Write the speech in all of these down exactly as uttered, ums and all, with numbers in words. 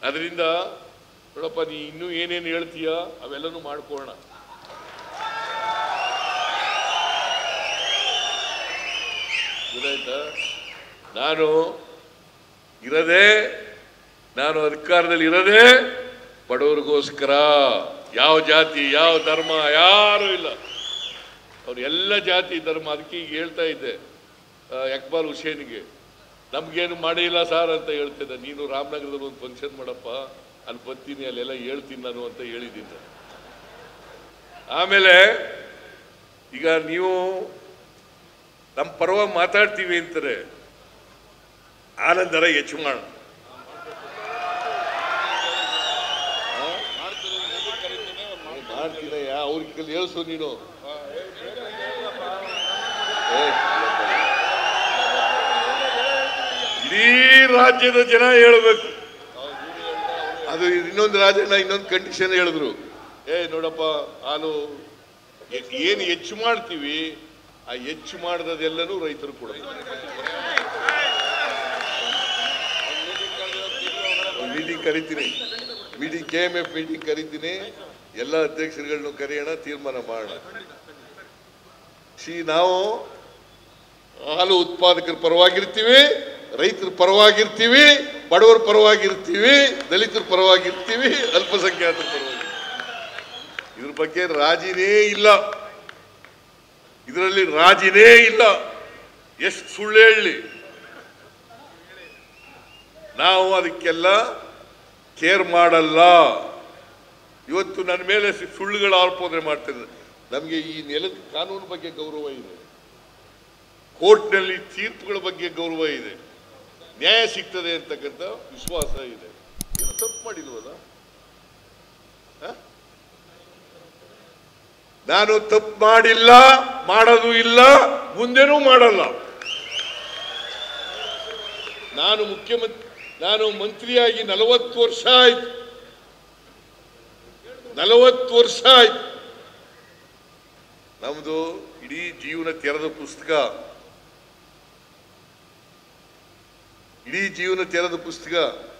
ಅದರಿಂದ ನೋಡಪ್ಪ, ನೀ ಇನ್ನೂ ಏನೇನು ಹೇಳ್ತೀಯ ಅವೆಲ್ಲನೂ ಮಾಡ್ಕೊಳ್ಳೋಣ. ಗೊತ್ತಾಯ್ತಾ? ನಾನು ಇರದೆ ನಾನು ಅಧಿಕಾರದಲ್ಲಿ ಇರದೆ ಬಡವರಿಗೋಸ್ಕರ. ಯಾವ ಜಾತಿ ಯಾವ ಧರ್ಮ ಯಾರೂ ಇಲ್ಲ, ಅವ್ರು ಎಲ್ಲ ಜಾತಿ ಧರ್ಮ. ಅದಕ್ಕೆ ಈಗ ಹೇಳ್ತಾ ಇದ್ದೆ ಇಕ್ಬಾಲ್ ಹುಸೇನ್ಗೆ, ನಮ್ಗೇನು ಮಾಡಿಲ್ಲ ಸಾರ್ ಅಂತ ಹೇಳ್ತಿದ್ದೆ. ನೀನು ರಾಮನಗರದಲ್ಲಿ ಒಂದು ಫಂಕ್ಷನ್ ಮಾಡಪ್ಪ, ಅಲ್ಲಿ ಬರ್ತೀನಿ, ಅಲ್ಲೆಲ್ಲ ಹೇಳ್ತೀನಿ ನಾನು ಅಂತ ಹೇಳಿದ್ದೀನಿ. ಆಮೇಲೆ ಈಗ ನೀವು ನಮ್ಮ ಪರವಾಗಿ ಮಾತಾಡ್ತೀವಿ ಅಂತಾರೆ, ಆನಂದರ ಹೆಚ್ಚು ಮಾಡ ಮಾಡ್ತೀನಯ್ಯ, ಅವ್ರಿಗೆ ಹೇಳ್ಸು ನೀನು. ಇಡೀ ರಾಜ್ಯದ ಜನ ಹೇಳಬೇಕು. ಅದು ಇನ್ನೊಂದು ರಾಜ್ಯನ ಇನ್ನೊಂದು ಕಂಡೀಷನ್ ಹೇಳಿದ್ರು, ಏ ನೋಡಪ್ಪ, ಹಾಲು ಏನು ಹೆಚ್ಚು ಮಾಡ್ತೀವಿ, ಆ ಹೆಚ್ಚು ಮಾಡಿದೆಲ್ಲನೂ ರೈತರು ಕೊಡಬೇಕು. ಮೀಟಿಂಗ್ ಕರಿತೀನಿ, meeting K M F meeting ಕರಿತೀನಿ, ಎಲ್ಲ ಅಧ್ಯಕ್ಷರುಗಳನ್ನು ಕರೆಯೋಣ, ತೀರ್ಮಾನ ಮಾಡೋಣ. ಸಿ ನಾವು ಹಾಲು ಉತ್ಪಾದಕರ ಪರವಾಗಿರ್ತೀವಿ, ರೈತರ ಪರವಾಗಿರ್ತೀವಿ, ಬಡವರ ಪರವಾಗಿರ್ತೀವಿ, ದಲಿತರ ಪರವಾಗಿರ್ತೀವಿ, ಅಲ್ಪಸಂಖ್ಯಾತರ ಪರವಾಗಿ. ಇದ್ರ ಬಗ್ಗೆ ರಾಜಿನೇ ಇಲ್ಲ, ಇದರಲ್ಲಿ ರಾಜಿನೇ ಇಲ್ಲ. ಎಷ್ಟು ಸುಳ್ಳು ಹೇಳಿ, ನಾವು ಅದಕ್ಕೆಲ್ಲ ಕೇರ್ ಮಾಡಲ್ಲ. ಇವತ್ತು ನನ್ನ ಮೇಲೆ ಸುಳ್ಳುಗಳ ಆರೋಪನೆ ಮಾಡ್ತಿದ್ದಾರೆ. ನಮಗೆ ಈ ನೆಲದ ಕಾನೂನು ಬಗ್ಗೆ ಗೌರವ ಇದೆ, ಕೋರ್ಟ್ನಲ್ಲಿ ತೀರ್ಪುಗಳ ಬಗ್ಗೆ ಗೌರವ ಇದೆ, ನ್ಯಾಯ ಸಿಗ್ತದೆ ಅಂತಕ್ಕಂಥ ವಿಶ್ವಾಸ ಇದೆ. ತಪ್ಪು ಮಾಡಿಲ್ವಲ್ಲ? ನಾನು ತಪ್ಪು ಮಾಡಿಲ್ಲ, ಮಾಡೋದು ಇಲ್ಲ, ಮುಂದೆನೂ ಮಾಡಲ್ಲ. ನಾನು ಮುಖ್ಯಮಂತ್ರಿ ನಾನು ಮಂತ್ರಿಯಾಗಿ ನಲವತ್ತು ವರ್ಷ ಆಯ್ತು, ನಲವತ್ತು ವರ್ಷ ಆಯ್ತು. ನಮ್ದು ಇಡೀ ಜೀವನ ತೆರೆದ ಪುಸ್ತಕ, ಇಡೀ ಜೀವನ ತೆರೆದ ಪುಸ್ತಕ.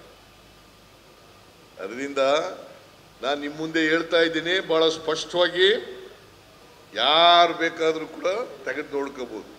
ಅದರಿಂದ ನಾನು ನಿಮ್ಮ ಮುಂದೆ ಹೇಳ್ತಾ ಇದ್ದೀನಿ ಬಹಳ ಸ್ಪಷ್ಟವಾಗಿ, ಯಾರು ಬೇಕಾದರೂ ಕೂಡ ತೆಗೆದು ನೋಡ್ಕೋಬಹುದು.